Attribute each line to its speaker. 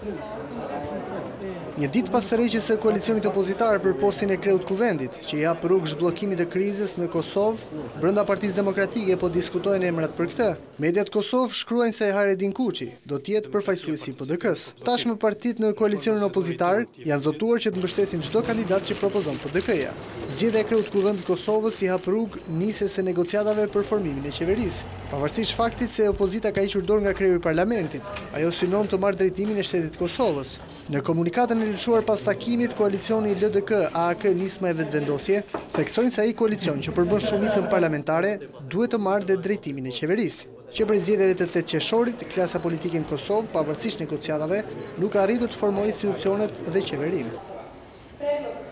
Speaker 1: Një ditë pas tërheqjes së koalicionit opozitar për postin e kreut kuvendit, që i hap rrugë zhbllokimit të krizës në Kosovë, brenda Partisë Demokratike po diskutojnë emrat për këtë. Mediat Kosovë shkruajnë se Hayreddin Kuçi do të jetë përfaqësuesi i PDK-s. Tashmë partitë në koalicionin opozitar janë zotuar që të mbështesin çdo kandidat që propozon PDK-ja. Zgjedhja e kreut kuvendit të Kosovës i hap rrugë nisjes së negociatave për formimin e qeverisë. Pavarësisht faktit se opozita ka hequr dorë nga kreu i parlamentit, ajo synon të marrë drejtimin e shtetit Kosovës. Në komunikatën e lëshuar pas takimit, koalicioni LDK-AAK nisma e vetëvendosje theksojnë se ai koalicion që përbën shumicën parlamentare duhet të marrë dhe drejtimin e qeverisë. Që për zgjedhjeve të 8 qershorit, klasa politike në Kosovë, pavarësisht negociatave, nuk arritu të formojë institucionet dhe qeverinë.